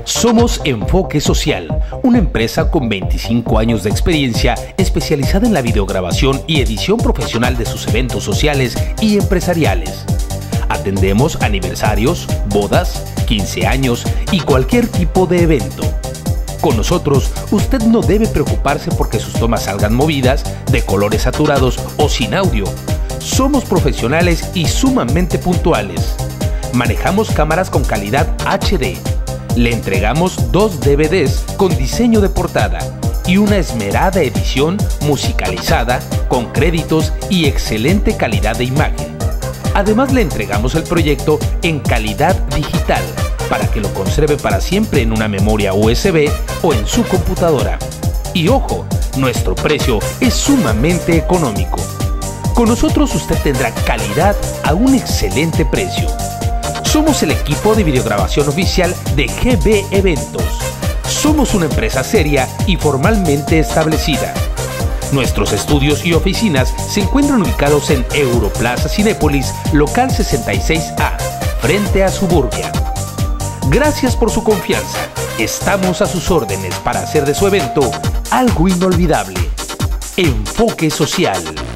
Somos Enfoque Social, una empresa con 25 años de experiencia especializada en la videograbación y edición profesional de sus eventos sociales y empresariales. Atendemos aniversarios, bodas, 15 años y cualquier tipo de evento. Con nosotros, usted no debe preocuparse porque sus tomas salgan movidas, de colores saturados o sin audio. Somos profesionales y sumamente puntuales. Manejamos cámaras con calidad HD. Le entregamos 2 DVDs con diseño de portada y una esmerada edición musicalizada con créditos y excelente calidad de imagen. Además, le entregamos el proyecto en calidad digital para que lo conserve para siempre en una memoria USB o en su computadora. Y ojo, nuestro precio es sumamente económico. Con nosotros usted tendrá calidad a un excelente precio. Somos el equipo de videograbación oficial de GB Eventos. Somos una empresa seria y formalmente establecida. Nuestros estudios y oficinas se encuentran ubicados en Europlaza Cinépolis, local 66A, frente a Suburbia. Gracias por su confianza. Estamos a sus órdenes para hacer de su evento algo inolvidable. Enfoque Social.